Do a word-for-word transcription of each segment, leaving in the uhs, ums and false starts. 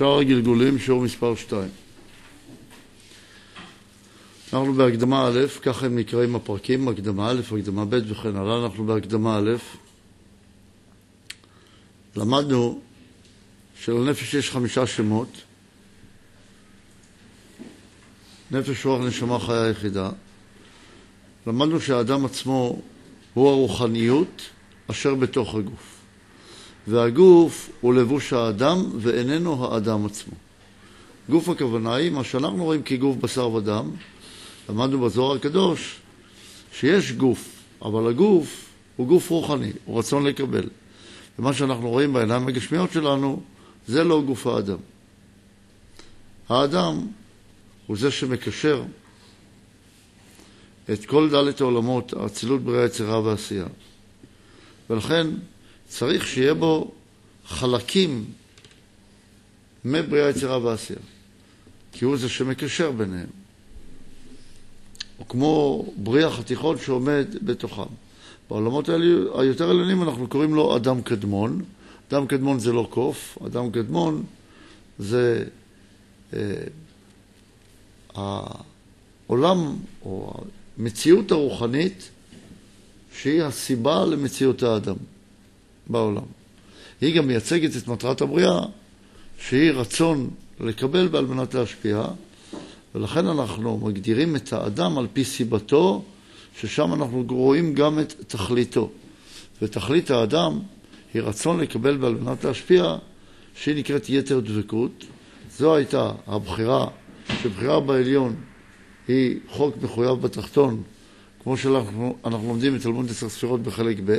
שאר הגלגולים, שיעור מספר שתיים. אנחנו בהקדמה א', ככה הם נקראים הפרקים, הקדמה א', הקדמה ב' וכן הלאה. אנחנו בהקדמה א', למדנו שלנפש יש חמישה שמות, נפש, רוח, נשמה, חיה יחידה. למדנו שהאדם עצמו הוא הרוחניות אשר בתוך הגוף, והגוף הוא לבוש האדם ואיננו האדם עצמו. גוף הכוונה היא מה שאנחנו רואים כגוף בשר ודם. למדנו בזוהר הקדוש שיש גוף, אבל הגוף הוא גוף רוחני, הוא רצון לקבל. ומה שאנחנו רואים בעיניים הגשמיות שלנו זה לא גוף האדם. האדם הוא זה שמקשר את כל דלת העולמות, האצילות, בריאה, יצירה ועשייה. ולכן צריך שיהיה בו חלקים מבריאה, יצירה ועשייה, כי הוא זה שמקשר ביניהם. או כמו בריח התיכון שעומד בתוכם. בעולמות היותר עליונים אנחנו קוראים לו אדם קדמון. אדם קדמון זה לא קוף, אדם קדמון זה אה, העולם או המציאות הרוחנית שהיא הסיבה למציאות האדם בעולם. היא גם מייצגת את מטרת הבריאה, שהיא רצון לקבל ועל מנת להשפיע, ולכן אנחנו מגדירים את האדם על פי סיבתו, ששם אנחנו רואים גם את תכליתו. ותכלית האדם היא רצון לקבל ועל מנת להשפיע, שהיא נקראת יתר דבקות. זו הייתה הבחירה, שבחירה בעליון היא חוק מחויב בתחתון, כמו שאנחנו אנחנו לומדים את תלמוד עשר ספירות בחלק ב',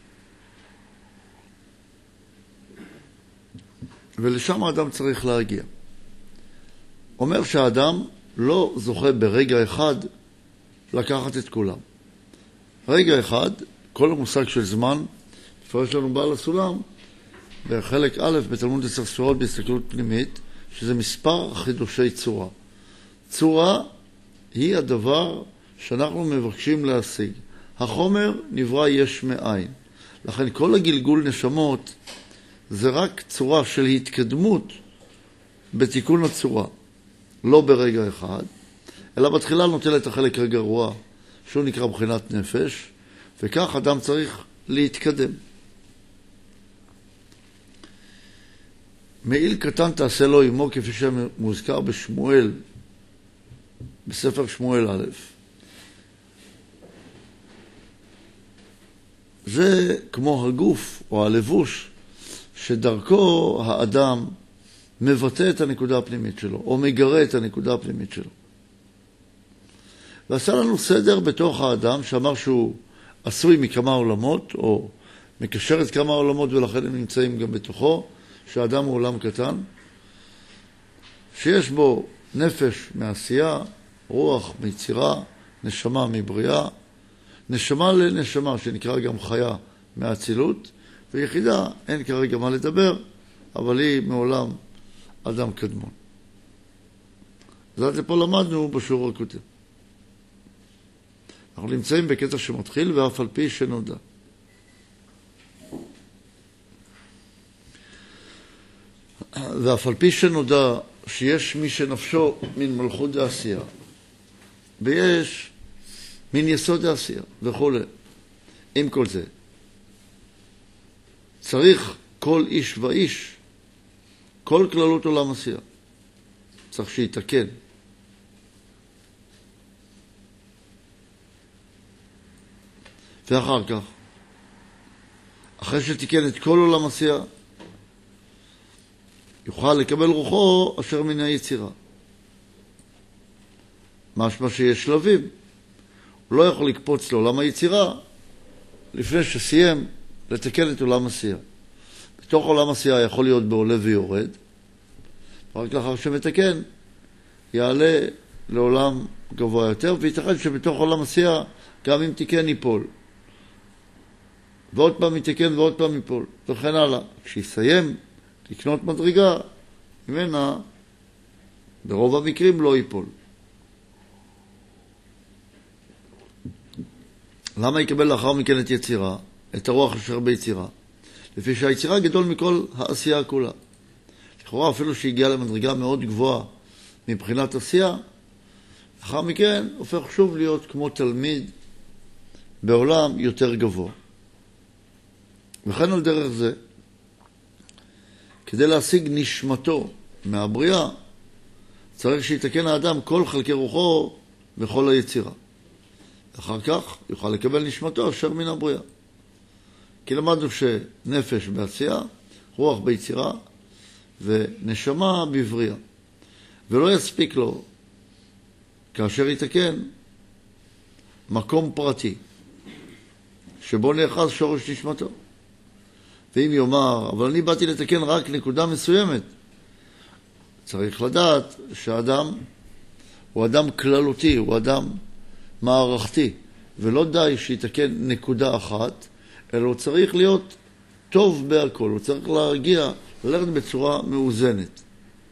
ולשם האדם צריך להגיע. אומר שהאדם לא זוכה ברגע אחד לקחת את כולם. רגע אחד, כל המושג של זמן, תפרש לנו בעל הסולם, בחלק א' בתלמוד עשר ספירות בהסתכלות פנימית, שזה מספר חידושי צורה. צורה היא הדבר שאנחנו מבקשים להשיג. החומר נברא יש מאין. לכן כל הגלגול נשמות זה רק צורה של התקדמות בתיקון הצורה. לא ברגע אחד, אלא בתחילה נוטל את החלק הגרוע, שהוא נקרא בחינת נפש, וכך אדם צריך להתקדם. מעיל קטן תעשה לו עמו, כפי שמוזכר בשמואל, בספר שמואל א'. זה כמו הגוף או הלבוש, שדרכו האדם מבטא את הנקודה הפנימית שלו, או מגרה את הנקודה הפנימית שלו. ועשה לנו סדר בתוך האדם, שאמר שהוא עשוי מכמה עולמות, או מקשר את כמה עולמות, ולכן הם נמצאים גם בתוכו, שהאדם הוא עולם קטן, שיש בו נפש מעשייה, רוח מיצירה, נשמה מבריאה, נשמה לנשמה, שנקרא גם חיה מהאצילות, ויחידה, אין כרגע מה לדבר, אבל היא מעולם אדם קדמון. זאת פה למדנו בשיעור הקודם. אנחנו נמצאים בקטע שמתחיל, ואף על פי שנודע. ואף על פי שנודע שיש מי שנפשו מן מלכות העשייה, ויש מן יסוד העשייה וכו'. עם כל זה, צריך כל איש ואיש, כל כללות עולם עשייה, צריך שיתקן. ואחר כך, אחרי שתיקן את כל עולם עשייה, יוכל לקבל רוחו אשר מן היצירה. משמע שיש שלבים. הוא לא יכול לקפוץ לעולם היצירה לפני שסיים לתקן את עולם עשייה. בתוך עולם עשייה יכול להיות בעולה ויורד, רק לאחר שמתקן יעלה לעולם גבוה יותר, ויתכן שבתוך עולם עשייה גם אם תיקן ייפול. ועוד פעם יתקן ועוד פעם ייפול, וכן הלאה. כשיסיים לקנות מדרגה, ממנה ברוב המקרים לא ייפול. למה יקבל לאחר מכן את יצירה, את הרוח אשר ביצירה? לפי שהיצירה גדול מכל העשייה כולה. לכאורה אפילו שהגיע למדרגה מאוד גבוהה מבחינת עשייה, לאחר מכן הופך שוב להיות כמו תלמיד בעולם יותר גבוה. וכן על דרך זה, כדי להשיג נשמתו מהבריאה, צריך שיתקן האדם כל חלקי רוחו בכל היצירה. אחר כך יוכל לקבל נשמתו אשר מן הבריאה. כי למדנו שנפש בעשייה, רוח ביצירה ונשמה בבריאה. ולא יספיק לו כאשר יתקן מקום פרטי שבו נאחז שורש נשמתו. ואם יאמר, אבל אני באתי לתקן רק נקודה מסוימת, צריך לדעת שהאדם הוא אדם כללותי, הוא אדם מערכתי, ולא די שיתקן נקודה אחת, אלא הוא צריך להיות טוב בהכל, הוא צריך להגיע, ללכת בצורה מאוזנת.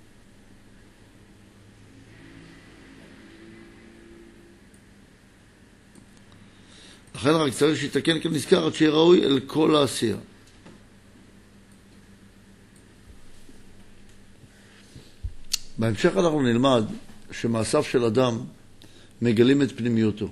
לכן רק צריך שיתקן כנזכר עד שיהיה ראוי אל כל העשייה. בהמשך אנחנו נלמד שמעשיו של אדם מגלים את פנימיותו.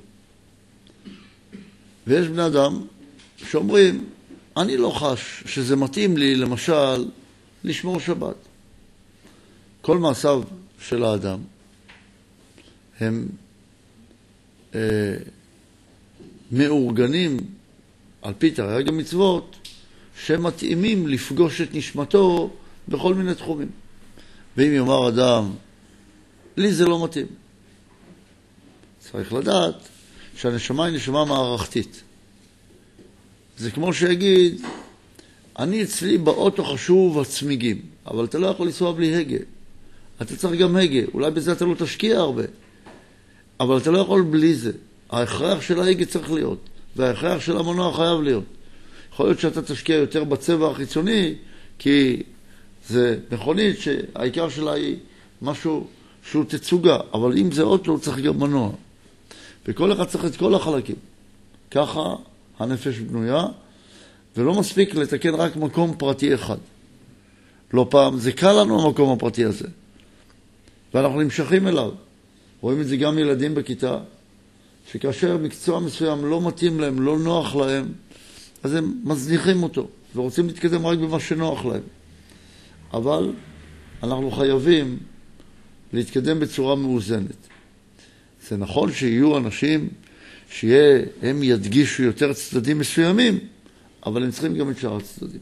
ויש בני אדם שאומרים, אני לא חש שזה מתאים לי, למשל, לשמור שבת. כל מעשיו של האדם הם אה, מאורגנים על פי תרי"ג מצוות שמתאימים לפגוש את נשמתו בכל מיני תחומים. ואם יאמר אדם, לי זה לא מתאים. צריך לדעת שהנשמה היא נשמה מערכתית. זה כמו שיגיד, אני אצלי באוטו חשוב הצמיגים, אבל אתה לא יכול לנסוע בלי הגה. אתה צריך גם הגה, אולי בזה אתה לא תשקיע הרבה. אבל אתה לא יכול בלי זה. ההכרח של ההגה צריך להיות, וההכרח של המנוע חייב להיות. יכול להיות שאתה תשקיע יותר בצבע החיצוני, כי זה מכונית שהעיקר שלה היא משהו שהוא תצוגה, אבל אם זה אוטו הוא צריך גם מנוע. וכל אחד צריך את כל החלקים. ככה הנפש בנויה, ולא מספיק לתקן רק מקום פרטי אחד. לא פעם, זה קל לנו המקום הפרטי הזה. ואנחנו נמשכים אליו. רואים את זה גם ילדים בכיתה, שכאשר מקצוע מסוים לא מתאים להם, לא נוח להם, אז הם מזניחים אותו, ורוצים להתקדם רק במה שנוח להם. אבל אנחנו חייבים להתקדם בצורה מאוזנת. זה נכון שיהיו אנשים שהם ידגישו יותר צדדים מסוימים, אבל הם צריכים גם את שאר הצדדים.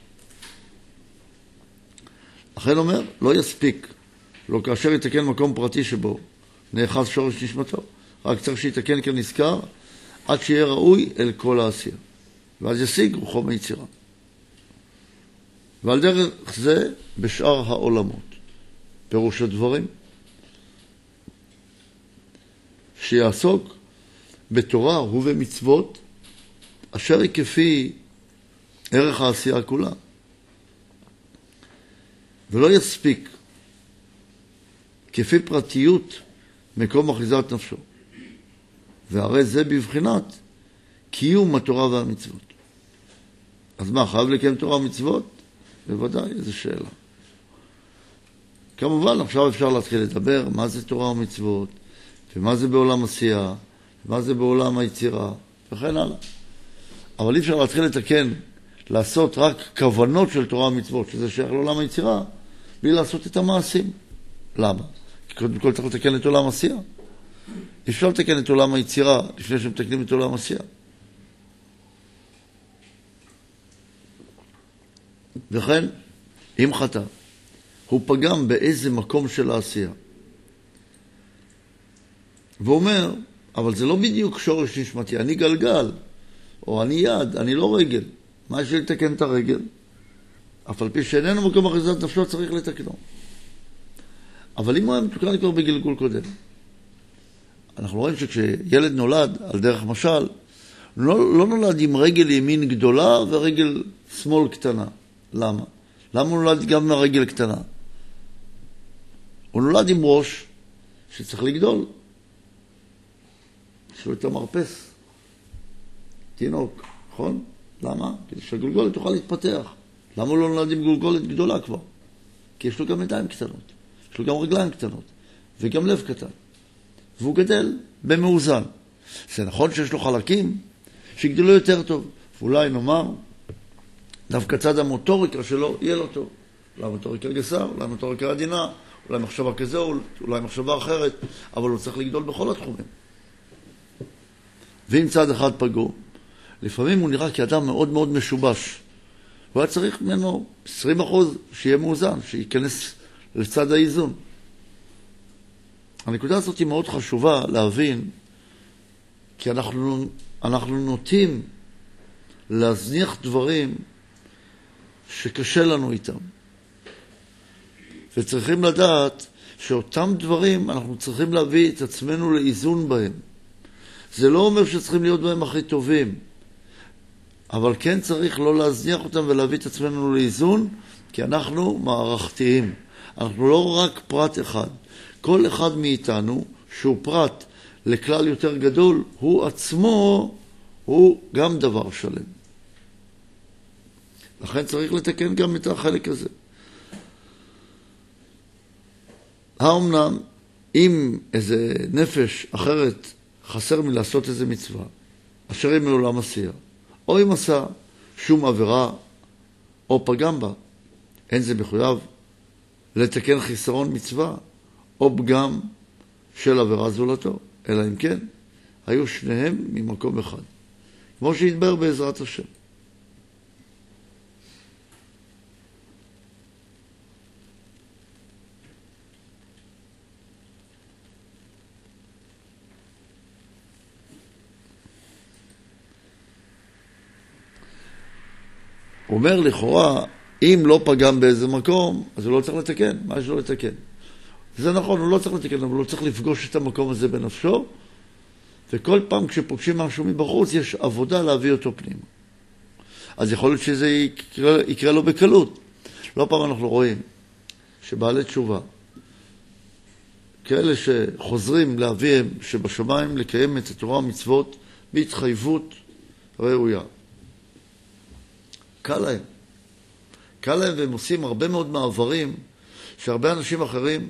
לכן אומר, לא יספיק, לא כאשר יתקן מקום פרטי שבו נאחז שורש נשמתו, רק צריך שיתקן כנזכר, עד שיהיה ראוי אל כל העשייה. ואז ישיג רוחו מיצירה. ועל דרך זה בשאר העולמות. פירוש הדברים, שיעסוק בתורה ובמצוות, אשר היא כפי ערך העשייה כולה. ולא יספיק כפי פרטיות מקום אחיזת נפשו. והרי זה בבחינת קיום התורה והמצוות. אז מה, חייב לקיים תורה ומצוות? בוודאי, איזו שאלה. כמובן, עכשיו אפשר להתחיל לדבר מה זה תורה ומצוות, ומה זה בעולם עשייה, ומה זה בעולם היצירה, וכן הלאה. אבל אי אפשר להתחיל לתקן, לעשות רק כוונות של תורה ומצוות, שזה שייך לעולם היצירה, בלי לעשות את המעשים. למה? כי קודם כל צריך לתקן את עולם עשייה. אפשר לתקן את עולם היצירה לפני שמתקנים את עולם עשייה. וכן, אם חטא, הוא פגם באיזה מקום של העשייה. ואומר, אבל זה לא בדיוק שורש נשמתי, אני גלגל, או אני יד, אני לא רגל. מה יש לי לתקן את הרגל? אף על פי שאיננו מקום אחיזת נפשו צריך לתקנו. אבל אם הוא היה מתוקן כבר בגלגול קודם, אנחנו רואים שכשילד נולד, על דרך משל, לא, לא נולד עם רגל ימין גדולה ורגל שמאל קטנה. למה? למה הוא נולד גם מהרגל קטנה? הוא נולד עם ראש שצריך לגדול. יש לו את המרפס. תינוק, נכון? למה? כדי שהגולגולת תוכל להתפתח. למה הוא לא נולד עם גולגולת גדולה כבר? כי יש לו גם ידיים קטנות, יש לו גם רגליים קטנות, וגם לב קטן. והוא גדל במאוזן. זה נכון שיש לו חלקים שיגדלו יותר טוב. ואולי נאמר, דווקא צד המוטוריקה שלו יהיה לו טוב. אולי מוטוריקה גסה, אולי מוטוריקה עדינה, אולי מחשבה כזה, אולי מחשבה אחרת, אבל הוא צריך לגדול בכל התחומים. ואם צד אחד פגום, לפעמים הוא נראה כאדם מאוד מאוד משובש. הוא היה צריך ממנו עשרים אחוז שיהיה מאוזן, שייכנס לצד האיזון. הנקודה הזאת היא מאוד חשובה להבין, כי אנחנו, אנחנו נוטים להזניח דברים שקשה לנו איתם. וצריכים לדעת שאותם דברים אנחנו צריכים להביא את עצמנו לאיזון בהם. זה לא אומר שצריכים להיות בהם הכי טובים, אבל כן צריך לא להזניח אותם ולהביא את עצמנו לאיזון, כי אנחנו מערכתיים. אנחנו לא רק פרט אחד. כל אחד מאיתנו, שהוא פרט לכלל יותר גדול, הוא עצמו, הוא גם דבר שלם. לכן צריך לתקן גם את החלק הזה. האומנם, אם איזה נפש אחרת חסר מלעשות איזה מצווה, אשר היא מעולם עשייה, או אם עשה שום עבירה או פגם בה, אין זה מחויב לתקן חיסרון מצווה או פגם של עבירה זולתו, אלא אם כן, היו שניהם ממקום אחד, כמו שהתברר בעזרת השם. הוא אומר לכאורה, אם לא פגם באיזה מקום, אז הוא לא צריך לתקן. מה יש לו לתקן? זה נכון, הוא לא צריך לתקן, אבל הוא צריך לפגוש את המקום הזה בנפשו, וכל פעם כשפוגשים משהו מבחוץ, יש עבודה להביא אותו פנימה. אז יכול להיות שזה יקרה, יקרה לו בקלות. לא פעם אנחנו רואים שבעלי תשובה, כאלה שחוזרים לאביהם שבשמיים לקיים את התורה ומצוות בהתחייבות ראויה. קל להם. קל להם והם עושים הרבה מאוד מעברים שהרבה אנשים אחרים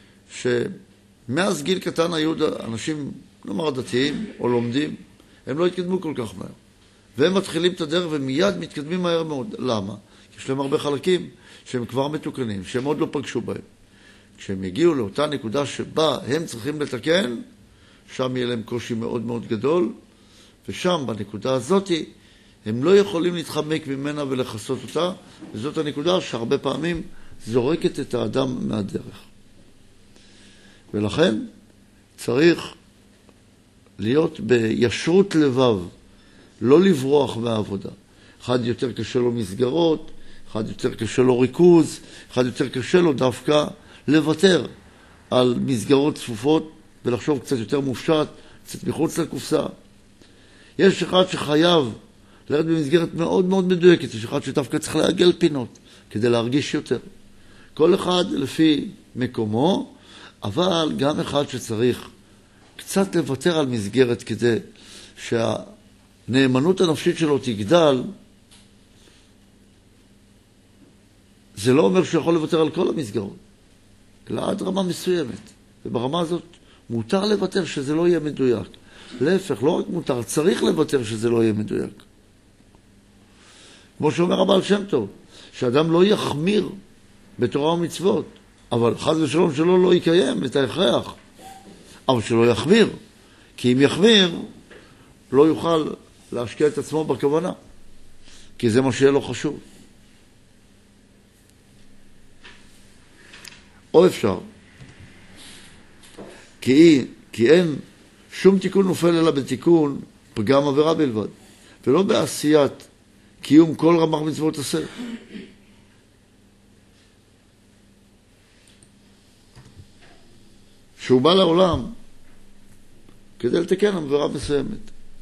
שמאז גיל קטן היו אנשים, נאמר דתיים או לומדים, הם לא התקדמו כל כך מהר. והם מתחילים את הדרך ומיד מתקדמים מהר מאוד. למה? כי יש להם הרבה חלקים שהם כבר מתוקנים, שהם עוד לא פגשו בהם. כשהם יגיעו לאותה נקודה שבה הם צריכים לתקן, שם יהיה להם קושי מאוד מאוד גדול, ושם בנקודה הזאת הם לא יכולים להתחמק ממנה ולחסות אותה, וזאת הנקודה שהרבה פעמים זורקת את האדם מהדרך. ולכן צריך להיות בישרות לבב, לא לברוח מהעבודה. אחד יותר קשה לו מסגרות, אחד יותר קשה לו ריכוז, אחד יותר קשה לו דווקא לוותר על מסגרות צפופות ולחשוב קצת יותר מופשט, קצת מחוץ לקופסה. יש אחד שחייב לרד במסגרת מאוד מאוד מדויקת, יש אחד שדווקא צריך להגל פינות כדי להרגיש יותר. כל אחד לפי מקומו, אבל גם אחד שצריך קצת לוותר על מסגרת כדי שהנאמנות הנפשית שלו תגדל. זה לא אומר שהוא יכול לוותר על כל המסגרות, אלא עד רמה מסוימת. וברמה הזאת מותר לוותר שזה לא יהיה מדויק. להפך, לא רק מותר, צריך לוותר שזה לא יהיה מדויק. כמו שאומר הבעל שם טוב, שאדם לא יחמיר בתורה ומצוות, אבל חס ושלום שלו לא יקיים את ההכרח, אבל שלא יחמיר, כי אם יחמיר לא יוכל להשקיע את עצמו בכוונה, כי זה מה שיהיה לו חשוב. או אפשר, כי, כי אין שום תיקון נופל אלא בתיקון פגם עבירה בלבד, ולא בעשיית קיום כל רמ"ח מצוות עשה. שהוא בא לעולם כדי לתקן עבירה מסוימת.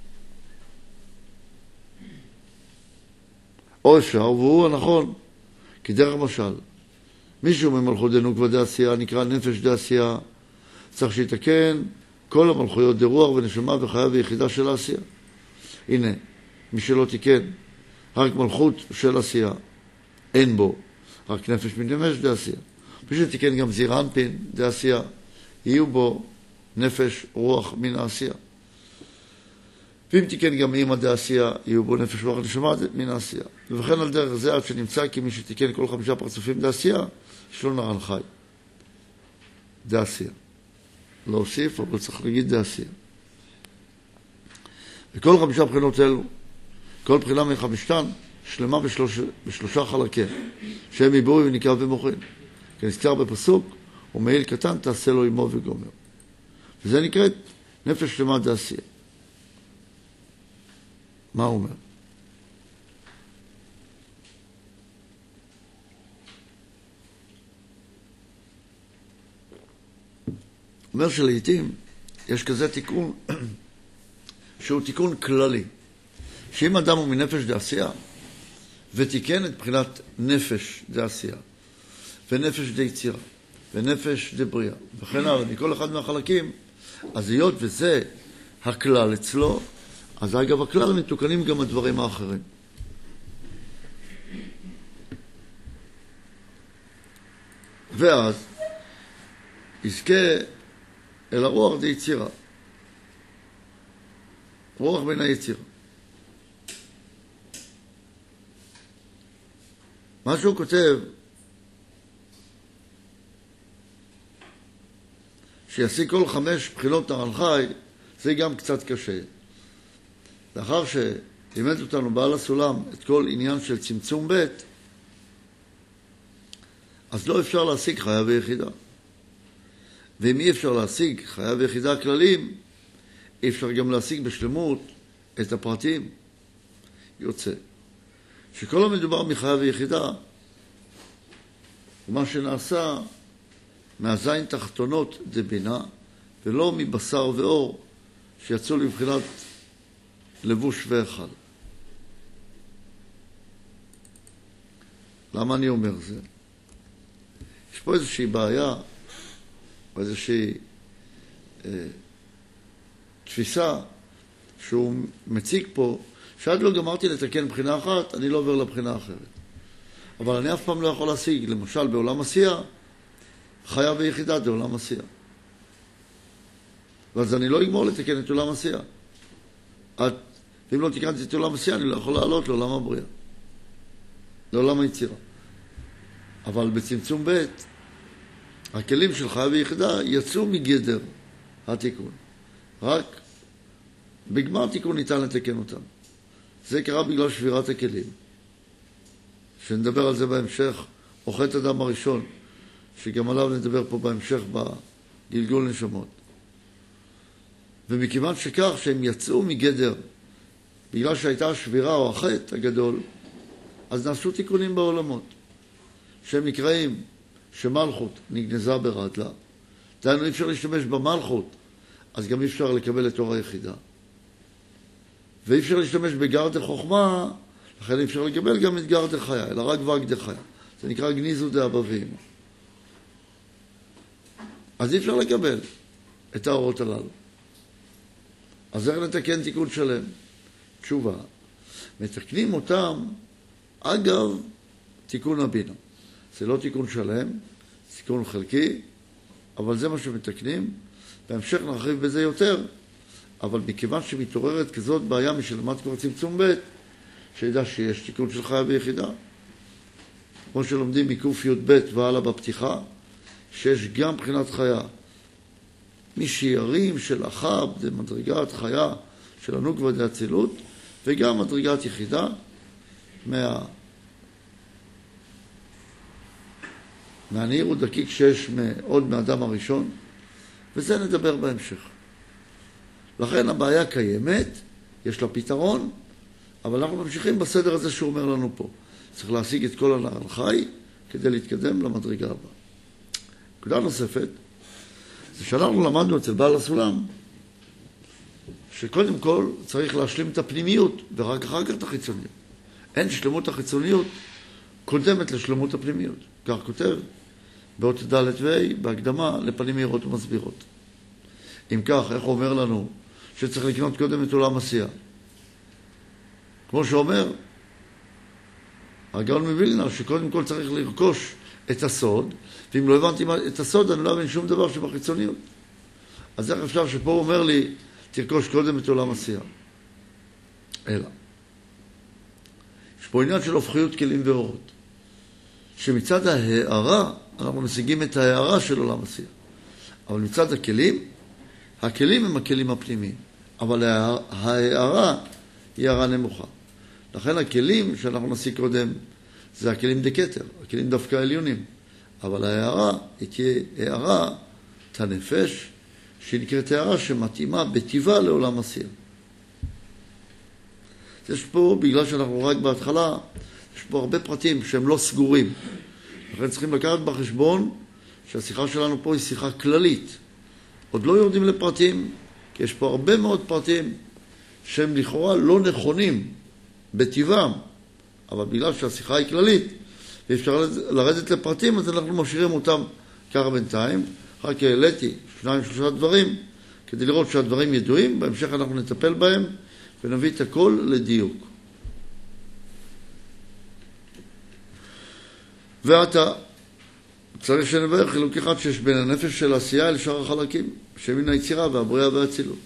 או אפשר, והוא הנכון, כדרך משל, מישהו ממלכות דנוק די עשייה, נקרא נפש די עשייה, צריך שיתקן כל המלכויות דרוח ונשמה וחיה ויחידה של העשייה. הנה, מי שלא תיקן, רק מלכות של עשייה, אין בו, רק נפש מדמש די עשייה. מי שתיקן גם זעיר אנפין, זה עשייה, יהיו בו נפש רוח מן העשייה. ואם תיקן גם אימא דעשייה, יהיו בו נפש רוח נשמה מן העשייה. ובכן על דרך זה עד שנמצא כי מי שתיקן כל חמישה פרצופים דעשייה, יש לו נעל חי. דעשייה. לא הוסיף, אבל צריך להגיד דעשייה. וכל חמישה בחינות אלו, כל בחינה מחמישתן, שלמה בשלוש, בשלושה חלקיה, שהם עיבוי ונקרא ומוחין. כנזכר בפסוק, ומעיל קטן תעשה לו עמו וגומר. וזה נקראת נפש שלמה דעשייה. מה הוא אומר? הוא אומר שלעיתים יש כזה תיקון שהוא תיקון כללי, שאם אדם הוא מנפש דעשייה ותיקן את בחינת נפש דעשייה ונפש דיצירה ונפש דבריאה וכן הלאה מכל אחד מהחלקים, אז היות וזה הכלל אצלו, אז אגב הכלל מתוקנים גם הדברים האחרים. ואז יזכה אל הרוח דיצירה, רוח בין היצירה. מה שהוא כותב, שישיג כל חמש בחינות נעל חי, זה גם קצת קשה. לאחר שלימד אותנו בעל הסולם את כל עניין של צמצום ב', אז לא אפשר להשיג חיה ויחידה. ואם אי אפשר להשיג חיה ויחידה כללים, אי אפשר גם להשיג בשלמות את הפרטים. יוצא שכל המדובר מחיה ויחידה הוא מה שנעשה מהזין תחתונות דבינה, ולא מבשר ואור שיצאו לבחינת לבוש ואכל. למה אני אומר זה? יש פה איזושהי בעיה, או איזושהי אה, תפיסה שהוא מציג פה, שעד לא גמרתי לתקן בחינה אחת, אני לא עובר לבחינה אחרת. אבל אני אף פעם לא יכול להשיג, למשל בעולם עשייה, חיה ויחידה זה עולם עשייה. ואז אני לא אגמור לתקן את עולם עשייה. עד, אם לא תקנתי את עולם עשייה, אני לא יכול לעלות לעולם הבריאה. לעולם היצירה. אבל בצמצום ב' הכלים של חיה ויחידה יצאו מגדר התיקון. רק בגמר תיקון ניתן לתקן אותם. זה קרה בגלל שבירת הכלים. שנדבר על זה בהמשך, או חטא אדם הראשון, שגם עליו נדבר פה בהמשך בגלגול נשמות. ומכיוון שכך שהם יצאו מגדר, בגלל שהייתה השבירה או החטא הגדול, אז נעשו תיקונים בעולמות, שהם נקראים שמלכות נגנזה ברדלה. דהיינו אי אפשר להשתמש במלכות, אז גם אי אפשר לקבל את אור היחידה. ואי אפשר להשתמש בגר דחוכמה, לכן אי אפשר לקבל גם את גר דחיה, אלא רק וגד דחיה. זה נקרא גניזו דאבא ואמא. אז אי אפשר לקבל את האורות הללו. אז איך נתקן תיקון שלם? תשובה. מתקנים אותם אגב תיקון הבינה. זה לא תיקון שלם, זה תיקון חלקי, אבל זה מה שמתקנים. בהמשך נרחיב בזה יותר, אבל מכיוון שמתעוררת כזאת בעיה משלמת כבר צמצום ב', שידע שיש תיקון של חיה ויחידה. כמו שלומדים מקוף י' ב' והלאה בפתיחה, שיש גם בחינת חיה. משיירים של אחב, זה מדרגת חיה של הנוקבה דאצילות, וגם מדרגת יחידה מה... מהנעיר ודקיק שיש עוד מאדם הראשון, וזה נדבר בהמשך. לכן הבעיה קיימת, יש לה פתרון, אבל אנחנו ממשיכים בסדר הזה שהוא אומר לנו פה. צריך להשיג את כל הנעל חי כדי להתקדם למדרגה הבאה. נקודה נוספת, זה שאנחנו למדנו אצל בעל הסולם, שקודם כל צריך להשלים את הפנימיות, ורק אחר כך את החיצוניות. אין שלמות החיצוניות קודמת לשלמות הפנימיות. כך כותב באות ד' וה' בהקדמה לפנים מהירות ומסבירות. אם כך, איך הוא אומר לנו שצריך לקנות קודם את עולם עשייה? כמו שאומר הגאון מווילנה, שקודם כל צריך לרכוש את הסוד, ואם לא הבנתי את הסוד, אני לא אבין שום דבר שבחיצוניות. אז איך אפשר שפה הוא אומר לי, תרכוש קודם את עולם עשייה? אלא. יש פה עניין של הופכיות כלים ואורות. שמצד ההערה, אנחנו משיגים את ההערה של עולם עשייה. אבל מצד הכלים, הכלים הם הכלים הפנימיים. אבל ההערה היא הערה נמוכה. לכן הכלים שאנחנו נשיג קודם, זה הכלים דקטר, הכלים דווקא עליונים. אבל ההערה היא תהיה הערה, את הנפש, שהיא נקראת הערה שמתאימה בטבעה לעולם עשייה. יש פה, בגלל שאנחנו רק בהתחלה, יש פה הרבה פרטים שהם לא סגורים. לכן צריכים לקחת בחשבון שהשיחה שלנו פה היא שיחה כללית. עוד לא יורדים לפרטים, כי יש פה הרבה מאוד פרטים שהם לכאורה לא נכונים בטבעם, אבל בגלל שהשיחה היא כללית, ואפשר לרדת לפרטים, אז אנחנו משאירים אותם ככה בינתיים. רק העליתי שניים שלושה דברים, כדי לראות שהדברים ידועים, בהמשך אנחנו נטפל בהם, ונביא את הכל לדיוק. ואתה צריך שנבהר חילוק אחד שיש בין הנפש של העשייה אל שאר החלקים, שמן היצירה והבריאה והאצילות.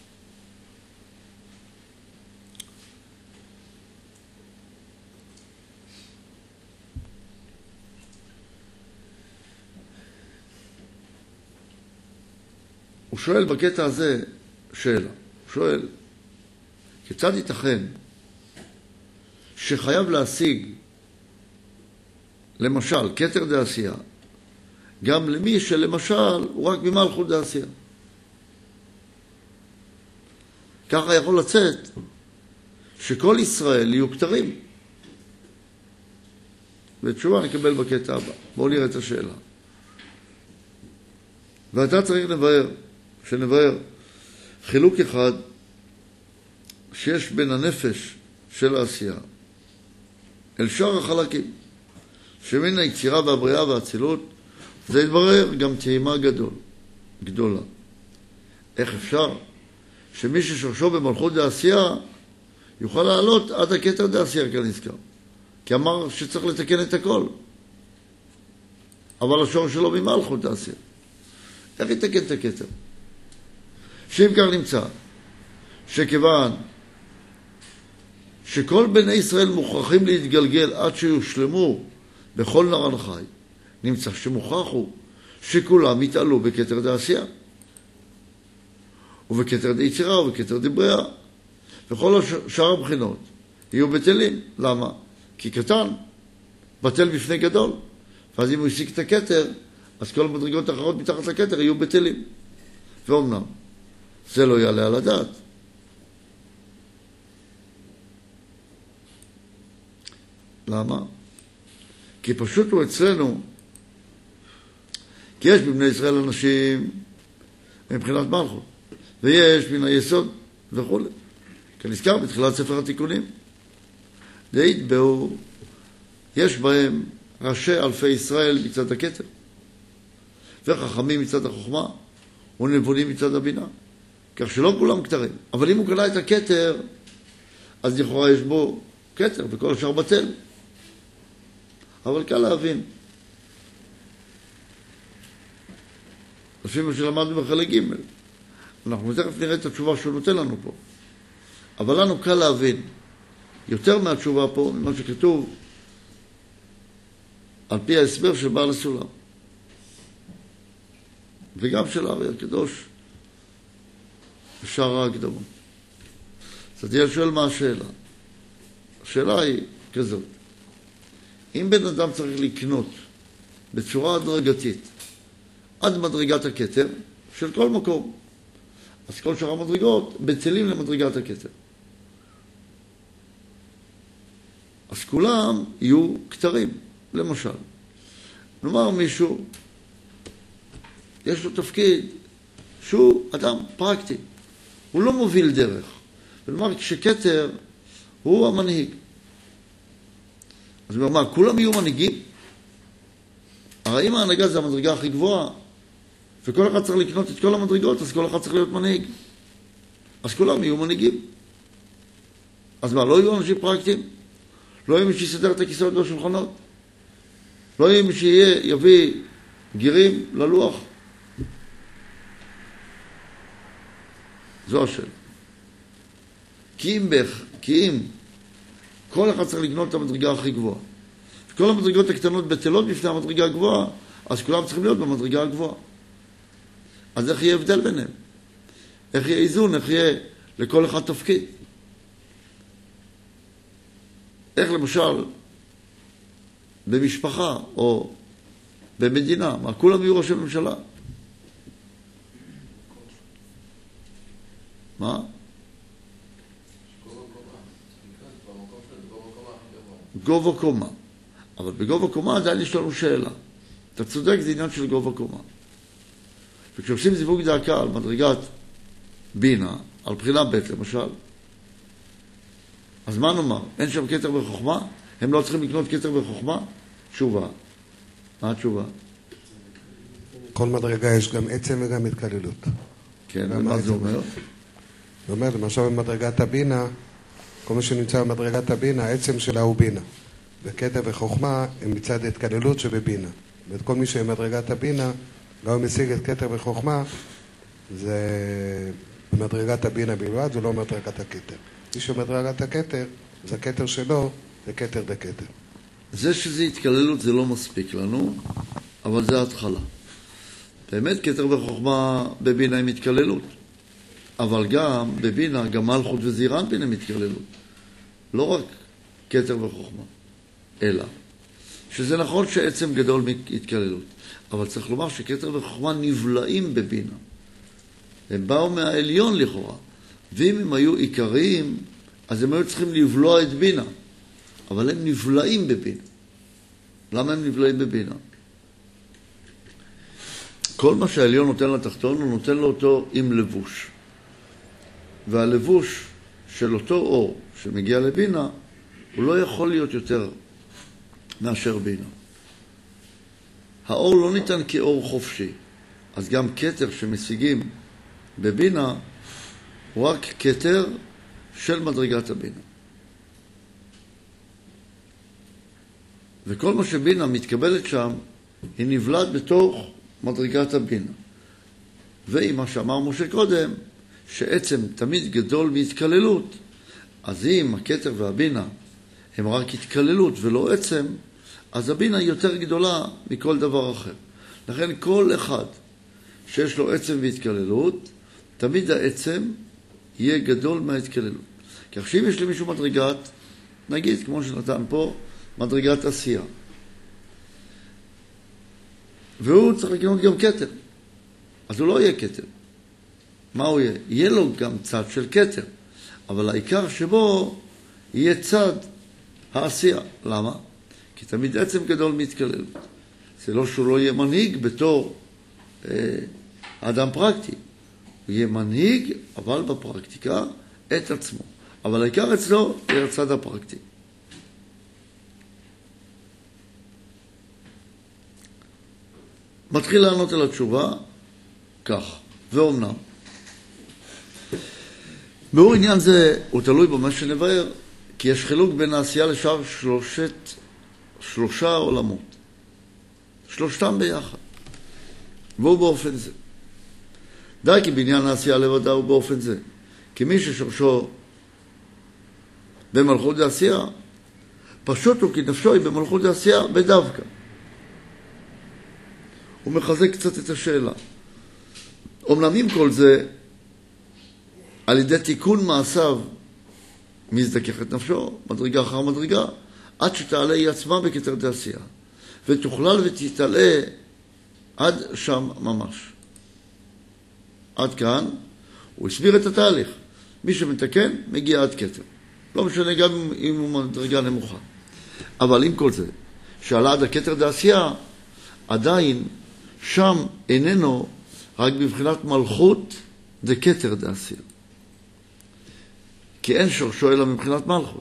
הוא שואל בקטע הזה שאלה. הוא שואל, כיצד ייתכן שחייב להשיג, למשל, כתר דעשייה, גם למי שלמשל הוא רק ממלכות דעשייה? ככה יכול לצאת שכל ישראל יהיו כתרים. ותשובה נקבל בקטע הבא. בואו נראה את השאלה. ואתה צריך לבאר, שנבאר חילוק אחד שיש בין הנפש של העשייה אל שאר החלקים, שמן היצירה והבריאה והאצילות, זה יתברר גם טעימה גדול, גדולה. איך אפשר שמי ששורשו במלכות דעשייה יוכל לעלות עד הכתר דעשייה כנזכר? כי אמר שצריך לתקן את הכל. אבל השורש שלו ממלכות דעשייה. איך יתקן את הכתר? שאם כך נמצא שכיוון שכל בני ישראל מוכרחים להתגלגל עד שיושלמו בכל נרן חי, נמצא שמוכרח הוא שכולם יתעלו בכתר דעשייה ובכתר דיצירה ובכתר דבריאה, וכל שאר הבחינות יהיו בטלים. למה? כי קטן בטל בפני גדול, ואז אם הוא ישיג את הכתר, אז כל המדרגות האחרות מתחת לכתר יהיו בטלים. ואומנם זה לא יעלה על הדעת. למה? כי פשוט הוא אצלנו, כי יש בבני ישראל אנשים מבחינת מלכות, ויש מן היסוד וכו'. כנזכר בתחילת ספר התיקונים. דאית באו, יש בהם ראשי אלפי ישראל מצד הכתר, וחכמים מצד החוכמה, ונבונים מצד הבינה. כך שלא כולם כתרים. אבל אם הוא קנה את הכתר, אז לכאורה יש בו כתר, וכל השאר בטל. אבל קל להבין. לפי מה שלמדנו בחלק ג', אנחנו תכף נראה את התשובה שהוא נותן לנו פה. אבל לנו קל להבין יותר מהתשובה פה, ממה שכתוב על פי ההסבר של בעל הסולם. וגם של הארי הקדוש בשער ההקדמות. אז תהיה שואל מה השאלה. השאלה היא כזאת. אם בן אדם צריך לקנות בצורה הדרגתית עד מדרגת הכתר של כל מקום, אז כל שאר המדרגות בטלים למדרגת הכתר. אז כולם יהיו כתרים. למשל, נאמר מישהו, יש לו תפקיד שהוא אדם פרקטי, הוא לא מוביל דרך. ונאמר כשכתר הוא המנהיג. אז הוא אומר, מה, כולם יהיו מנהיגים? הרי אם ההנהגה זה המדרגה הכי גבוהה, וכל אחד צריך לקנות את כל המדרגות, אז כל אחד צריך להיות מנהיג. אז כולם יהיו מנהיגים. אז מה, לא יהיו אנשים פרקטיים? לא יהיו מי שיסדר את הכיסאות והשולחנות? לא יהיה מי שיהיה, יביא גירים ללוח. זו השאלה. כי אם, בח, כי אם כל אחד צריך לגנות את המדרגה הכי גבוהה, כל המדרגות הקטנות בטלות בפני המדרגה הגבוהה, אז כולם צריכים להיות במדרגה הגבוהה. אז איך יהיה הבדל ביניהם? איך יהיה איזון? איך יהיה לכל אחד תפקיד? איך למשל במשפחה או במדינה, מה כולם יהיו ראשי ממשלה? מה? גובה קומה. אבל בגובה קומה עדיין יש לנו שאלה. אתה צודק, זה עניין של גובה קומה. וכשעושים זיווג דאקה על מדרגת בינה, על בחינה ב' למשל, אז מה נאמר? אין שם כתר וחוכמה? הם לא צריכים לקנות כתר וחוכמה? תשובה. מה התשובה? כל מדרגה יש גם עצם וגם התקללות. כן, ומה זה אומר? זה אומר, למשל במדרגת הבינה, כל מה שנמצא במדרגת הבינה, העצם שלה הוא בינה. וכתר וחוכמה הם מצד התקללות שבבינה. ואת כל מי שבמדרגת הבינה, לא הוא משיג את כתר וחוכמה, זה במדרגת הבינה בלבד, זה לא מדרגת הכתר. מי שבמדרגת הכתר, זה הכתר שלו, זה כתר דכתר. זה שזה התקללות זה לא מספיק לנו, אבל זה ההתחלה. באמת כתר וחוכמה בבינה הם התקללות. אבל גם בבינה, גם מלכות וזירן בינה הם התקללות. לא רק כתר וחוכמה, אלא שזה נכון שעצם גדול מהתקללות. אבל צריך לומר שכתר וחוכמה נבלעים בבינה. הם באו מהעליון לכאורה. ואם הם היו עיקריים, אז הם היו צריכים לבלוע את בינה. אבל הם נבלעים בבינה. למה הם נבלעים בבינה? כל מה שהעליון נותן לתחתון, הוא נותן לו אותו עם לבוש. והלבוש של אותו אור שמגיע לבינה, הוא לא יכול להיות יותר מאשר בינה. האור לא ניתן כאור חופשי. אז גם כתר שמשיגים בבינה, הוא רק כתר של מדרגת הבינה. וכל מה שבינה מתקבלת שם, היא נבלעת בתוך מדרגת הבינה. ועם מה שאמר משה קודם, שעצם תמיד גדול מהתקללות, אז אם הכתר והבינה הם רק התקללות ולא עצם, אז הבינה היא יותר גדולה מכל דבר אחר. לכן כל אחד שיש לו עצם והתקללות, תמיד העצם יהיה גדול מההתקללות. כך שאם יש למישהו מדרגת, נגיד כמו שנתן פה, מדרגת עשייה, והוא צריך לקנות גם כתר, אז הוא לא יהיה כתר. מה הוא יהיה? יהיה לו גם צד של כתר, אבל העיקר שבו יהיה צד העשייה. למה? כי תמיד עצם גדול מתקללות. זה לא שהוא לא יהיה מנהיג בתור אה, אדם פרקטי. הוא יהיה מנהיג, אבל בפרקטיקה, את עצמו. אבל העיקר אצלו יהיה הצד הפרקטי. מתחיל לענות על התשובה כך, ואומנם באור עניין זה הוא תלוי במה שנבהר, כי יש חילוק בין העשייה לשאר שלושת, שלושה עולמות. שלושתם ביחד. והוא באופן זה. די כי בעניין העשייה לבדה הוא באופן זה. כי מי ששורשו במלכות העשייה, פשוט הוא כי נפשו היא במלכות העשייה בדווקא. הוא מחזק קצת את השאלה. אומנם עם כל זה, על ידי תיקון מעשיו, מזדכך את נפשו, מדרגה אחר מדרגה, עד שתעלה היא עצמה בכתר דעשייה, ותוכלל ותתעלה עד שם ממש. עד כאן, הוא הסביר את התהליך. מי שמתקן, מגיע עד כתר. לא משנה גם אם הוא מדרגה נמוכה. אבל עם כל זה, שעלה עד הכתר דעשייה, עדיין שם איננו רק בבחינת מלכות דכתר דעשייה. כי אין שורשו אלא מבחינת מלכות.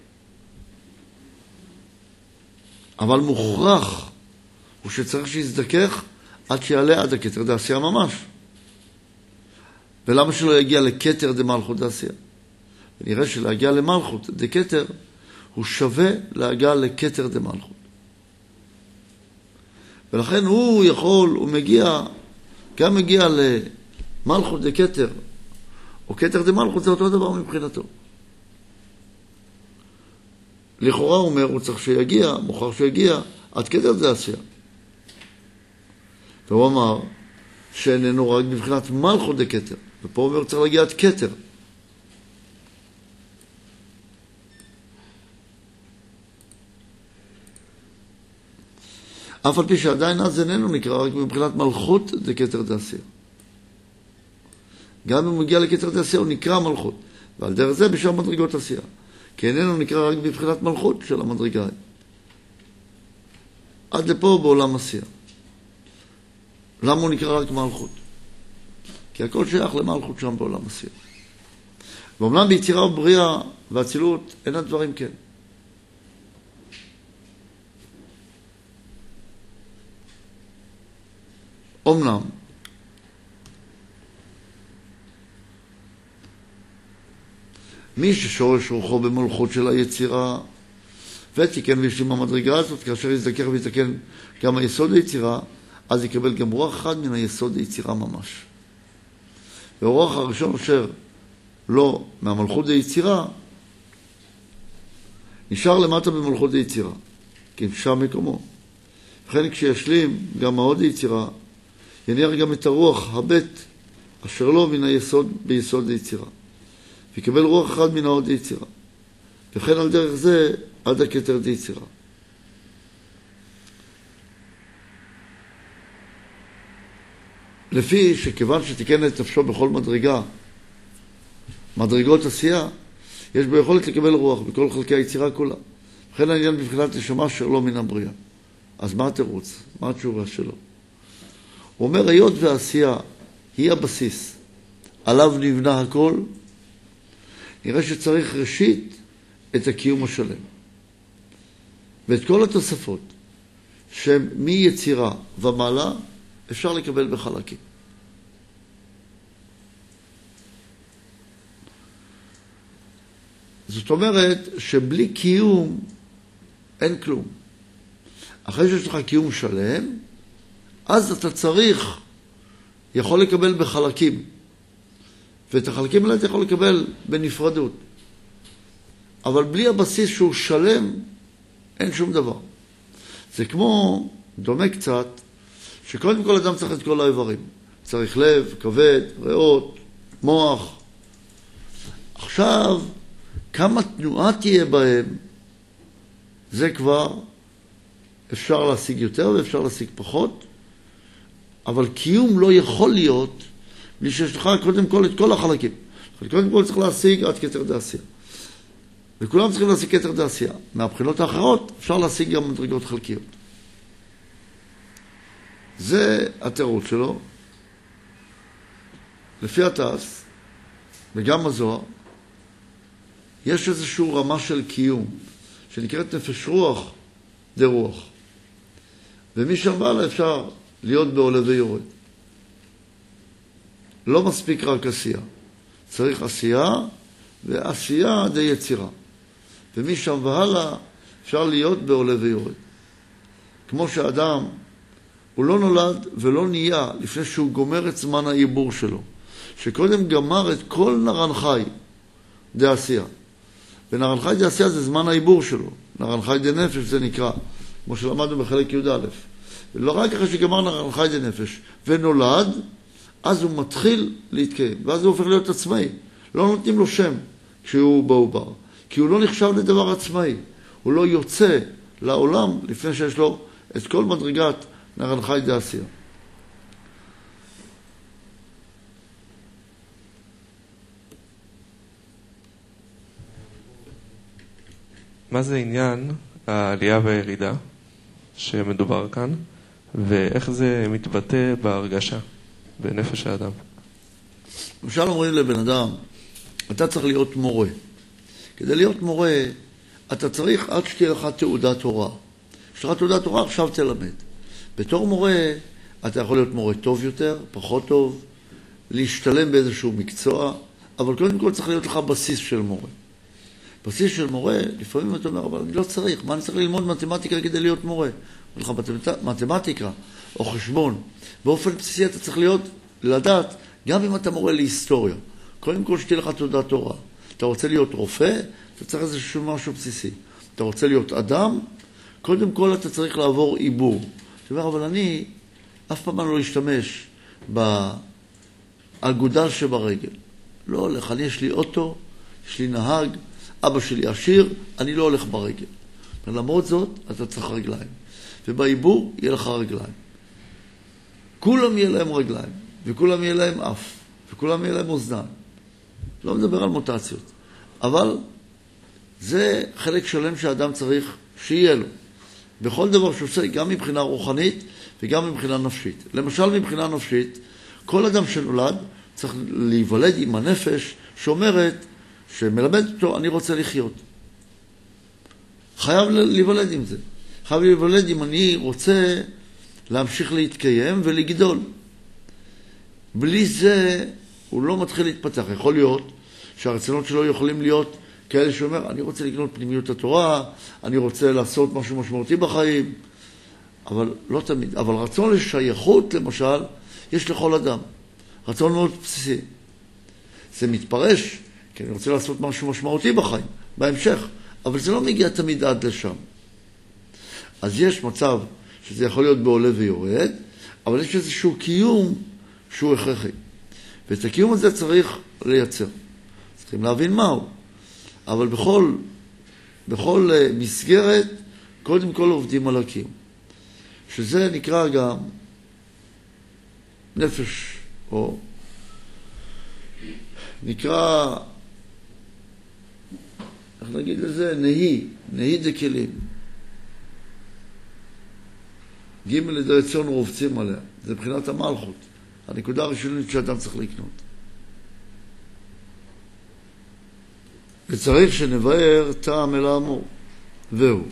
אבל מוכרח הוא שצריך שיזדכך עד שיעלה עד הכתר דעשייה ממש. ולמה שלא יגיע לכתר דמלכות דעשייה? ונראה שלהגיע למלכות דכתר הוא שווה להגיע לכתר דמלכות. ולכן הוא יכול, הוא מגיע, גם מגיע למלכות דקטר, או קטר דמלכות, זה אותו דבר מבחינתו. לכאורה הוא אומר, הוא צריך שיגיע, מוכר שיגיע, עד קטר זה עשייה. והוא אמר שאיננו רק מבחינת מלכות דקטר, ופה הוא אומר, צריך להגיע עד קטר. אף על פי שעדיין אז איננו נקרא רק מבחינת מלכות דקטר דעשייה. גם אם הוא מגיע לקטר דעשייה הוא נקרא מלכות, ועל דרך זה בשאר מדרגות עשייה. כי איננו נקרא רק מבחינת מלכות של המדרגה. עד לפה בעולם עשייה. למה הוא נקרא רק מלכות? כי הכל שייך למלכות שם בעולם עשייה. ואומנם ביצירה ובריאה והצילות אין הדברים כן. אומנם מי ששורש רוחו במלכות של היצירה ותיקן וישלים המדרגה הזאת, כאשר יזדכך ויתקן גם היסוד היצירה, אז יקבל גם רוח אחד מן היסוד היצירה ממש. והרוח הראשון אשר לא מהמלכות היצירה נשאר למטה במלכות היצירה, כי שם מקומו. וכן כשישלים גם העוד היצירה יניח גם את הרוח הבית אשר לא מן היסוד ביסוד היצירה, ויקבל רוח אחד מן העוד היצירה, וכן על דרך זה עד הכתר דיצירה. לפי שכיוון שתיקן את נפשו בכל מדרגה, מדרגות עשייה, יש בו יכולת לקבל רוח בכל חלקי היצירה כולה. וכן העניין בבחינת נשמה אשר לא מן הבריאה. אז מה התירוץ? מה התשובה שלו? הוא אומר, היות והעשייה היא הבסיס, עליו נבנה הכל, נראה שצריך ראשית את הקיום השלם. ואת כל התוספות שמייצירה ומעלה אפשר לקבל בחלקים. זאת אומרת שבלי קיום אין כלום. אחרי שיש לך קיום שלם, אז אתה צריך, יכול לקבל בחלקים. ואת החלקים האלה אתה יכול לקבל בנפרדות. אבל בלי הבסיס שהוא שלם, אין שום דבר. זה כמו, דומה קצת, שקודם כל אדם צריך את כל האיברים. צריך לב, כבד, ריאות, מוח. עכשיו, כמה תנועה תהיה בהם, זה כבר אפשר להשיג יותר ואפשר להשיג פחות, אבל קיום לא יכול להיות בלי שיש לך קודם כל את כל החלקים. קודם כל צריך להשיג עד כתר דעשייה. וכולם צריכים להשיג כתר דעשייה. מהבחינות האחרות אפשר להשיג גם מדרגות חלקיות. זה התירוץ שלו. לפי התעש, וגם הזוהר, יש איזושהי רמה של קיום, שנקראת נפש רוח דרוח. ומשם בעלה אפשר להיות בעולה ויורד. לא מספיק רק עשייה. צריך עשייה ועשייה די יצירה. ומשם והלאה אפשר להיות בעולה ויורד. כמו שאדם, הוא לא נולד ולא נהיה לפני שהוא גומר את זמן העיבור שלו. שקודם גמר את כל נרן חי די עשייה. ונרן חי די עשייה זה זמן העיבור שלו. נרן חי די נפש זה נקרא, כמו שלמדנו בחלק י' א'. ולא רק אחרי שגמר נרן חי די נפש ונולד, אז הוא מתחיל להתקיים. ואז הוא הופך להיות עצמאי. לא נותנים לו שם כשהוא בעובר. כי הוא לא נחשב לדבר עצמאי. הוא לא יוצא לעולם לפני שיש לו את כל מדרגת נרן חי די עשייה. מה זה עניין העלייה והירידה שמדובר כאן, ואיך זה מתבטא בהרגשה, בנפש האדם? למשל אומרים לבן אדם, אתה צריך להיות מורה. כדי להיות מורה, אתה צריך עד שתהיה לך תעודת הוראה. יש לך תעודת הוראה, עכשיו תלמד. בתור מורה, אתה יכול להיות מורה טוב יותר, פחות טוב, להשתלם באיזשהו מקצוע, אבל קודם כל צריך להיות לך בסיס של מורה. בסיס של מורה, לפעמים אתה אומר, אבל אני לא צריך, מה אני צריך ללמוד מתמטיקה כדי להיות מורה? לך מתמטיקה או חשבון. באופן בסיסי אתה צריך להיות, לדעת, גם אם אתה מורה להיסטוריה. קודם כל שתהיה לך תעודת תורה. אתה רוצה להיות רופא, אתה צריך איזשהו משהו בסיסי. אתה רוצה להיות אדם, קודם כל אתה צריך לעבור עיבור. זאת אומרת, אבל אני אף פעם לא אשתמש באגודל שברגל. לא הולך, אני יש לי אוטו, יש לי נהג, אבא שלי עשיר, אני לא הולך ברגל. ולמרות זאת, אתה צריך רגליים. ובעיבור יהיה לך רגליים. כולם יהיה להם רגליים, וכולם יהיה להם אף, וכולם יהיה להם אוזניים. לא מדבר על מוטציות. אבל זה חלק שלם שהאדם צריך שיהיה לו. בכל דבר שעושה, גם מבחינה רוחנית וגם מבחינה נפשית. למשל, מבחינה נפשית, כל אדם שנולד צריך להיוולד עם הנפש שאומרת, שמלמד אותו, אני רוצה לחיות. חייב להיוולד עם זה. חייב להיוולד אם אני רוצה להמשיך להתקיים ולגדול. בלי זה הוא לא מתחיל להתפתח. יכול להיות שהרצונות שלו יכולים להיות כאלה שאומר, אני רוצה לקנות פנימיות התורה, אני רוצה לעשות משהו משמעותי בחיים, אבל לא תמיד. אבל רצון לשייכות, למשל, יש לכל אדם. רצון מאוד בסיסי. זה מתפרש, כי אני רוצה לעשות משהו משמעותי בחיים, בהמשך, אבל זה לא מגיע תמיד עד לשם. אז יש מצב שזה יכול להיות בעולה ויורד, אבל יש איזשהו קיום שהוא הכרחי. ואת הקיום הזה צריך לייצר. צריכים להבין מהו. אבל בכל, בכל מסגרת, קודם כל עובדים על הקיום. שזה נקרא גם נפש, או נקרא, איך נגיד לזה? נהי, נהי דקלים. ג' לדרי ציון רובצים עליה. זה מבחינת המלכות. הנקודה הראשונית שאדם צריך לקנות. וצריך שנבהר טעם אל האמור. והוא.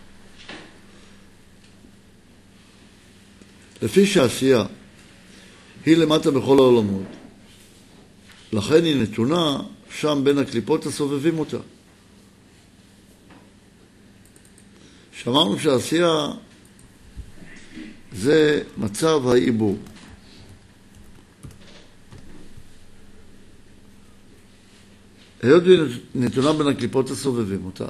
לפי שהעשייה היא למטה בכל העולמות, לכן היא נתונה שם בין הקליפות הסובבים אותה. שאמרנו שהעשייה זה מצב העיבור. היות היא נתונה בין הקליפות הסובבים אותה,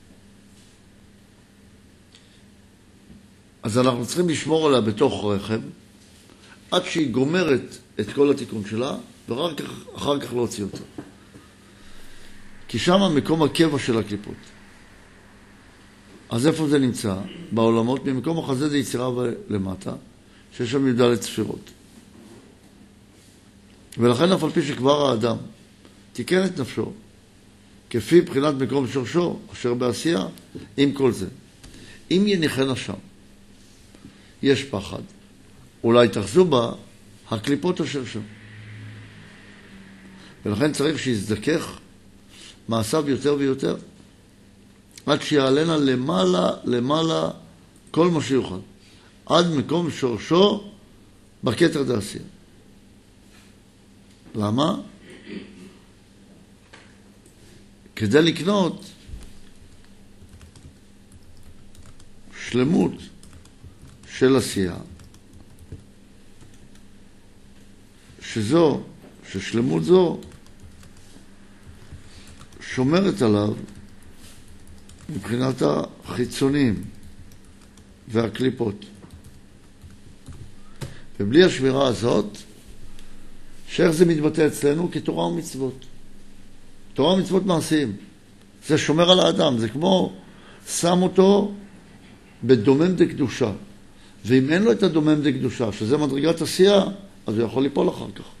אז אנחנו צריכים לשמור עליה בתוך רחם, עד שהיא גומרת את כל התיקון שלה, ואחר כך, אחר כך להוציא אותה. כי שם מקום הקבע של הקליפות. אז איפה זה נמצא? בעולמות, ממקום החזה זה יצירה למטה, שיש שם י"ד ספירות. ולכן אף על פי שכבר האדם תיקן את נפשו, כפי בחינת מקום שורשו, אשר בעשייה, עם כל זה. אם יניחנה שם, יש פחד. אולי תחזו בה הקליפות אשר שם. ולכן צריך שיזדכך מעשיו יותר ויותר, עד שיעלנה למעלה, למעלה, כל מה שיוכל. עד מקום שורשו בכתר דעשייה. למה? כדי לקנות שלמות של עשייה, שזו, ששלמות זו שומרת עליו מבחינת החיצונים והקליפות. ובלי השמירה הזאת, שאיך זה מתבטא אצלנו? כתורה ומצוות. תורה ומצוות מעשיים. זה שומר על האדם, זה כמו שם אותו בדומם דקדושה. ואם אין לו את הדומם דקדושה, שזה מדרגת עשייה, אז הוא יכול ליפול אחר כך.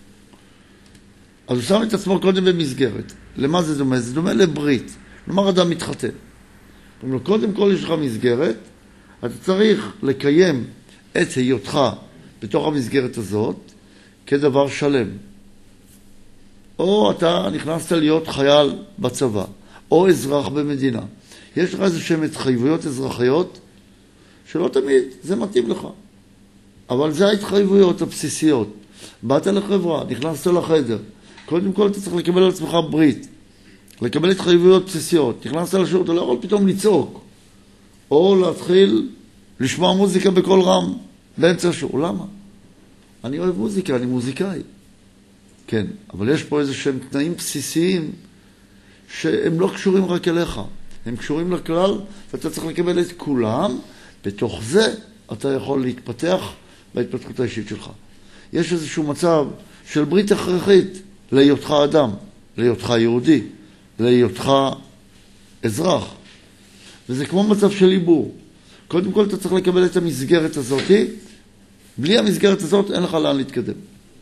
אז הוא שם את עצמו קודם במסגרת. למה זה דומה? זה דומה לברית. כלומר, אדם מתחתן. כלומר, קודם כל יש לך מסגרת, אתה צריך לקיים את היותך בתוך המסגרת הזאת כדבר שלם. או אתה נכנסת להיות חייל בצבא, או אזרח במדינה. יש לך איזשהם התחייבויות אזרחיות שלא תמיד זה מתאים לך. אבל זה ההתחייבויות הבסיסיות. באת לחברה, נכנסת לחדר. קודם כל אתה צריך לקבל על עצמך ברית. לקבל התחייבויות בסיסיות. נכנסת לשירות, אתה לא יכול פתאום לצעוק. או להתחיל לשמוע מוזיקה בכל רם, באמצע השיעור. למה? אני אוהב מוזיקה, אני מוזיקאי. כן, אבל יש פה איזה שהם תנאים בסיסיים שהם לא קשורים רק אליך, הם קשורים לכלל, ואתה צריך לקבל את כולם, בתוך זה אתה יכול להתפתח בהתפתחות האישית שלך. יש איזשהו מצב של ברית הכרחית להיותך אדם, להיותך יהודי, להיותך אזרח. וזה כמו מצב של עיבור. קודם כל אתה צריך לקבל את המסגרת הזאת, בלי המסגרת הזאת אין לך לאן להתקדם.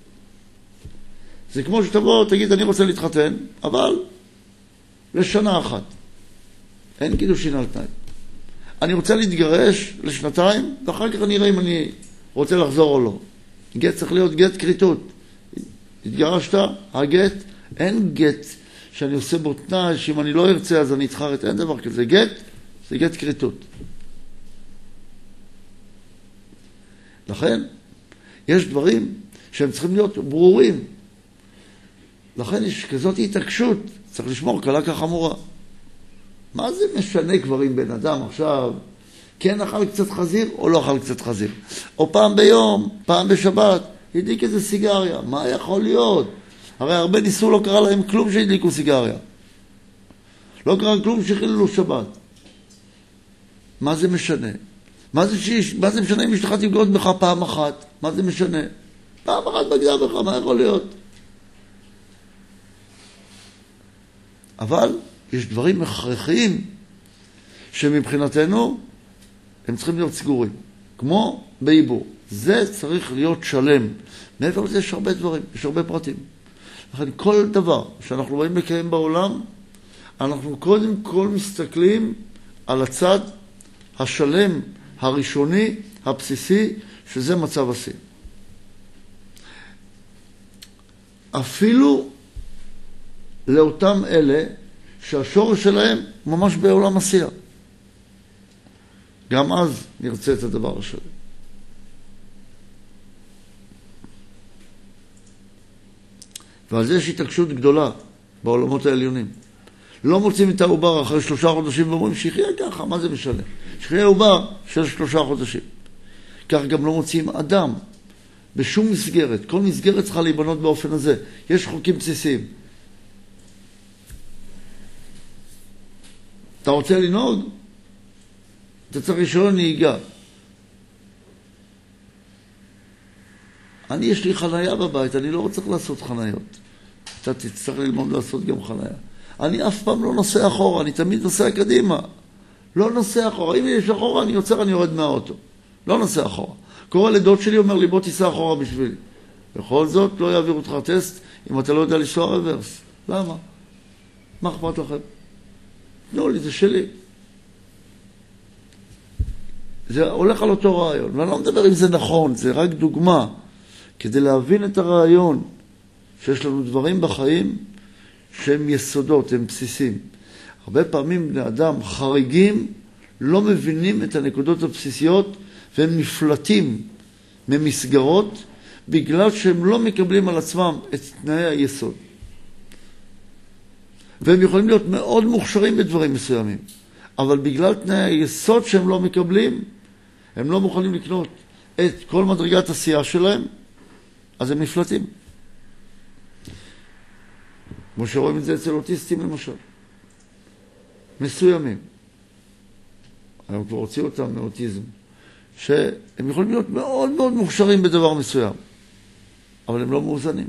זה כמו שתבוא, תגיד, אני רוצה להתחתן, אבל לשנה אחת. אין קידושין על תנאי. אני רוצה להתגרש לשנתיים, ואחר כך אני אראה אם אני רוצה לחזור או לא. גט צריך להיות גט קריטות. התגרשת, הגט, אין גט שאני עושה בו תנאי, שאם אני לא ארצה אז אני אתחרט, אין דבר כזה. גט, זה גט קריטות. לכן, יש דברים שהם צריכים להיות ברורים. לכן יש כזאת התעקשות, צריך לשמור קלה כחמורה. מה זה משנה כבר אם בן אדם עכשיו כן אכל קצת חזיר או לא אכל קצת חזיר? או פעם ביום, פעם בשבת, הדליק איזה סיגריה. מה יכול להיות? הרי הרבה ניסו, לא קרה להם כלום שהדליקו סיגריה. לא קרה כלום שחיללו שבת. מה זה משנה? מה זה, שיש, מה זה משנה אם אשתך תבגוד בך פעם אחת? מה זה משנה? פעם אחת בגדה בך, מה יכול להיות? אבל יש דברים הכרחיים שמבחינתנו הם צריכים להיות סגורים, כמו בעיבור. זה צריך להיות שלם. מעבר לזה יש הרבה דברים, יש הרבה פרטים. לכן כל דבר שאנחנו באים לקיים בעולם, אנחנו קודם כל מסתכלים על הצד השלם, הראשוני, הבסיסי, שזה מצב השיא. אפילו לאותם אלה שהשורש שלהם ממש בעולם עשייה. גם אז נרצה את הדבר השלם. ועל זה יש התעקשות גדולה בעולמות העליונים. לא מוצאים את העובר אחרי שלושה חודשים ואומרים שיחיה ככה, מה זה משנה? שיחיה עובר של שלושה חודשים. כך גם לא מוצאים אדם בשום מסגרת. כל מסגרת צריכה להיבנות באופן הזה. יש חוקים בסיסיים. אתה רוצה לנהוג? אתה צריך רישיון נהיגה. אני, יש לי חנייה בבית, אני לא רוצה לעשות חניות. אתה תצטרך ללמוד לעשות גם חנייה. אני אף פעם לא נוסע אחורה, אני תמיד נוסע קדימה. לא נוסע אחורה. אם יש אחורה, אני יוצר, אני יורד מהאוטו. לא נוסע אחורה. קורא לדוד שלי, אומר לי, בוא תיסע אחורה בשבילי. בכל זאת, לא יעבירו אותך טסט אם אתה לא יודע לנסוע רוורס. למה? מה אכפת לכם? תנו לי, זה שלי. זה הולך על אותו רעיון. ואני לא מדבר אם זה נכון, זה רק דוגמה. כדי להבין את הרעיון שיש לנו דברים בחיים שהם יסודות, הם בסיסים. הרבה פעמים בני אדם חריגים לא מבינים את הנקודות הבסיסיות והם נפלטים ממסגרות בגלל שהם לא מקבלים על עצמם את תנאי היסוד. והם יכולים להיות מאוד מוכשרים בדברים מסוימים, אבל בגלל תנאי היסוד שהם לא מקבלים, הם לא מוכנים לקנות את כל מדרגת עשייה שלהם, אז הם נפלטים. כמו שרואים את זה אצל אוטיסטים למשל. מסוימים. היום כבר הוציאו אותם מאוטיזם. שהם יכולים להיות מאוד מאוד מוכשרים בדבר מסוים, אבל הם לא מאוזנים.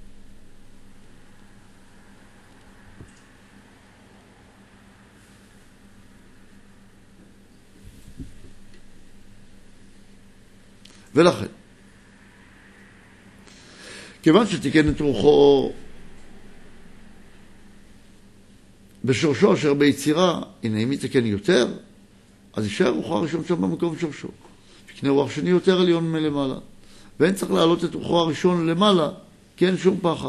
ולכן, כיוון שתיקן את רוחו בשורשו אשר ביצירה, הנה אם יתקן יותר, אז יישאר רוחו הראשון שם במקום שורשו. יקנה רוח שני יותר עליון מלמעלה. ואין צריך להעלות את רוחו הראשון למעלה, כי אין שום פחד.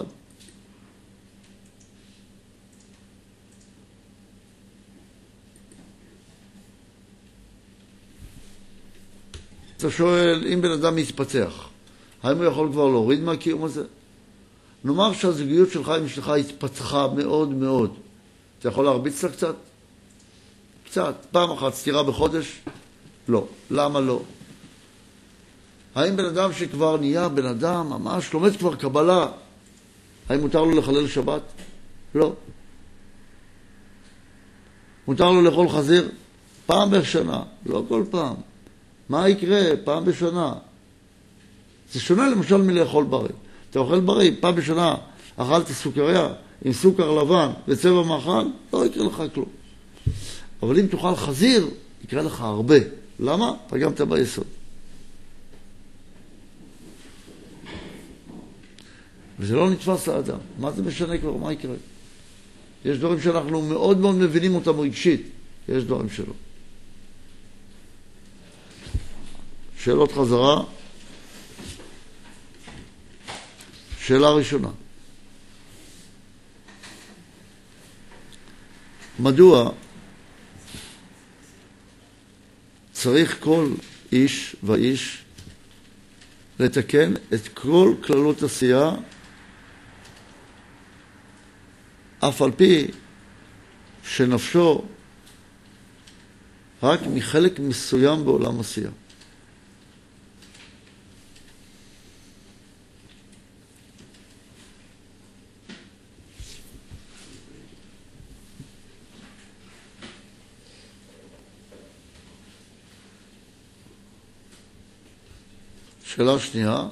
אתה שואל, אם בן אדם מתפתח, האם הוא יכול כבר להוריד מהקיום הזה? נאמר שהזוגיות שלך עם אשתך התפתחה מאוד מאוד. אתה יכול להרביץ לה קצת? קצת. פעם אחת סתירה בחודש, לא. למה לא? האם בן אדם שכבר נהיה בן אדם, ממש לומד כבר קבלה, האם מותר לו לחלל שבת? לא. מותר לו לאכול חזיר? פעם בשנה, לא כל פעם. מה יקרה? פעם בשנה. זה שונה למשל מלאכול בריא. אתה אוכל בריא, פעם בשנה אכלתי סוכריה עם סוכר לבן וצבע מאכל, לא יקרה לך כלום. אבל אם תאכל חזיר, יקרה לך הרבה. למה? פגמת ביסוד. וזה לא נתפס לאדם. מה זה משנה כבר? מה יקרה? יש דברים שאנחנו מאוד מאוד מבינים אותם רגשית. יש דברים שלא. שאלות חזרה. שאלה ראשונה. מדוע צריך כל איש ואיש לתקן את כל כללות עשייה, אף על פי שנפשו רק מחלק מסוים בעולם עשייה? שאלה שנייה,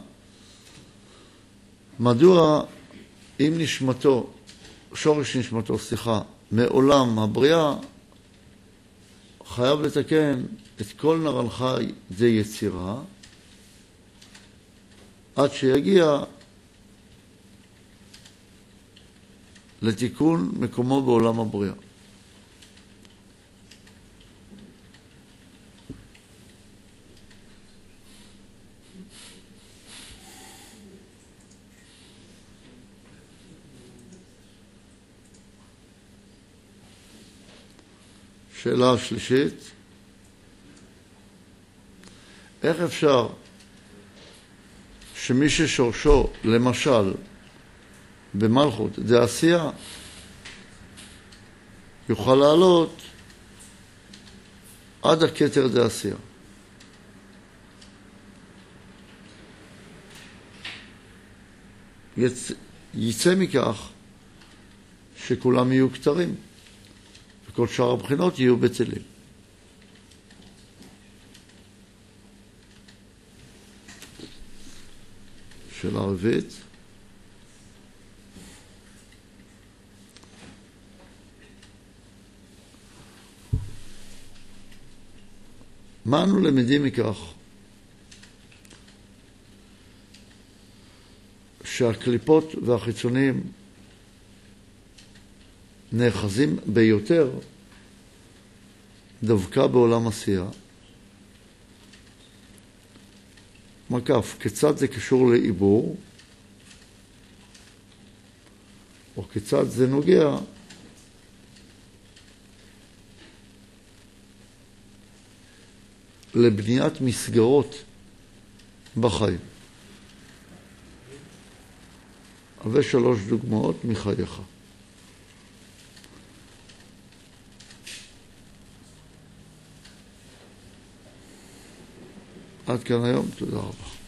מדוע אם נשמתו, שורש נשמתו, סליחה, מעולם הבריאה, חייב לתקן את כל נרן חי זה יצירה, עד שיגיע לתיקון מקומו בעולם הבריאה? שאלה שלישית, איך אפשר שמי ששורשו, למשל, במלכות דעשייה, יוכל לעלות עד הכתר דעשייה? יצ... יצא מכך שכולם יהיו כתרים. כל שאר הבחינות יהיו בטלים. שאלה רביעית. מה אנו למדים מכך שהקליפות והחיצונים נאחזים ביותר דווקא בעולם עשייה? מקף, כיצד זה קשור לעיבור, או כיצד זה נוגע לבניית מסגרות בחיים? הבא שלוש דוגמאות מחייך. עד כאן היום, תודה רבה.